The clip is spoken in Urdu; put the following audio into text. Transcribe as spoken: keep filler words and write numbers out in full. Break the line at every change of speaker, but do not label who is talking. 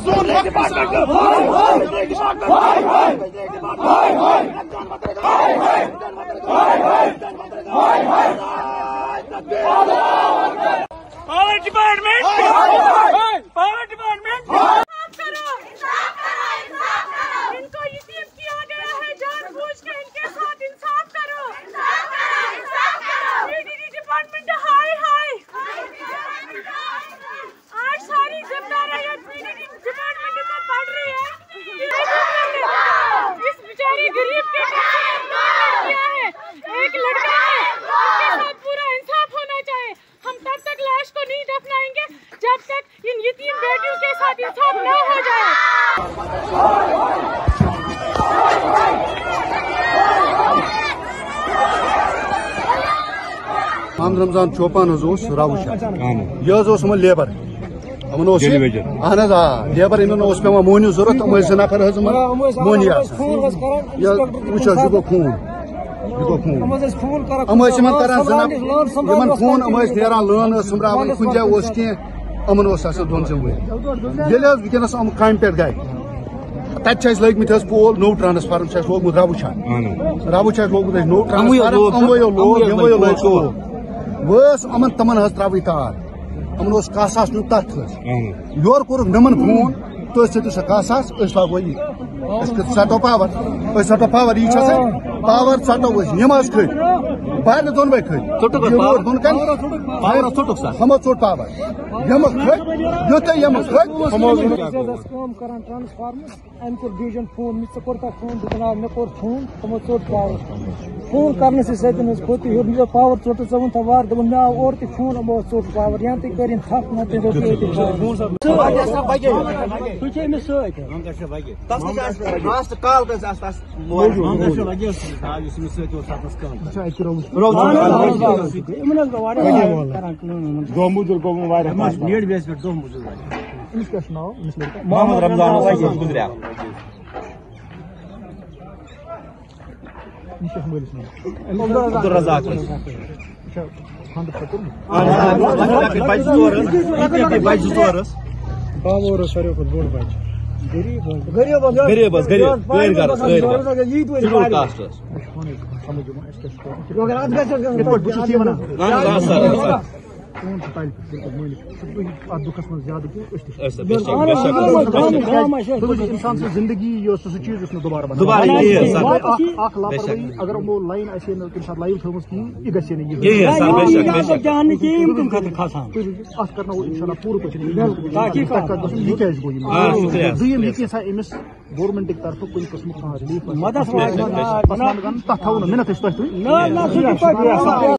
سون حق پاور ڈپارٹمنٹ پاور ڈپارٹمنٹ ان کو یتیم کیا گیا ہے جان بوجھ کے ان کے ساتھ انصاف کرو پی ڈی ڈی ڈپارٹمنٹ ہائی ہائی آج ساری ذمہ داریاں پی ڈی ڈی ڈپارٹمنٹ پر پڑ رہی ہے اس بیچارے غریب کے کیا ہے ایک لڑکا ہے اس کے ساتھ پورا انصاف ہونا چاہیے ہم تب تک لاش کو نہیں دفنائیں گے جب تک ان یتیم بیٹیوں کے ساتھ انصاف نہ ہو جائے
محمد رمضان چوپان راو شاہ یہ لیبر اہن حظ آ لیبر ان پہ مونی ضرورت ام زٕ نفر حظ مونی وچھ یہ گو خون یہ گو خون ام کران زٕ نفر فون ام نیران لٲن سمبراون کن جائے کی امن دون ذمہ یل ونکس ام کامہ پہ گئے تب لگمت پول نو ٹرانسفارم لوگمت ربو چھان ربو لوگمت نو ٹرانسفارم وس امن تمن تراوی تار امن کاہ ساس نیو تک یور کور نمن فون تو ژھٹو سا کاہ ساس لاگو یہ ژٹو پاور ژٹو پاور یہ پاور ژٹو یم کھت بارے دون بے کھت دون کن ہمو ژوٹ پاور یم کھت یوت یم کھت
ڈویژن فون مے کورتا فون جناب مے کور فون تمو ژوٹ پاور فون کرنے سے ساتھ کھوت یہ پاور ژوٹ ژون تھا وار دن مے آو اور تہ فون ام ژوٹ پاور یا تھی کرین تھپ نہ تھی روکی تھی
کال گژھِ دۄہ موٚزوٗر گوٚو واریاہ نیٹ بیس پٮ۪ٹھ دۄہ موٚزوٗر أمِس کیٛاہ چھُ ناو محمد رمضان گُزریٛاو یہِ چھُ مٲلِس ناو عبدالرزاق خانٛدر چھا کوٚرمُت بچہِ زٕ ژور حظ بچہِ زٕ ژور حظ بابا اوس ساروی کھۄتہٕ بوٚڑ بچہِ غریب غریب غریب حظ غریب قٲیل گرس قٲیل شیڈول کاسٹ حظ سمجھ یِوان اَسہِ کیٛاہ چھُ کرُن یِتھ پٲٹھۍ بہٕ چھُس یی وَنان فون چھُ تَلہِ بِلکُل مٲلِک اَتھ دُکھس منٛز زیادٕ کینٛہہ أسۍ تہِ اِنسان سٕنٛز زندگی یہِ سُہ چیٖز یُس نہٕ دُبارٕ بنہِ اکھ لاپروٲہی اگر یِمو لایِن آسہِ ہے نہٕ کُنہِ ساتہٕ لایِو تھٲومٕژ کِہیٖنۍ یہِ گژھِ ہے نہٕ یہِ اَتھ کرناوو اِنشاء اللہ پوٗرٕ پٲٹھۍ یہِ کیازِ گوٚو یہِ دوٚیِم یہِ کینٛژھا أمِس گورمنٹٕکۍ طرفہٕ کُنہِ قٕسمُک کانٛہہ رِلیٖف تتھ تھاوو نہٕ مِنت أسۍ تۄہہِ تُہۍ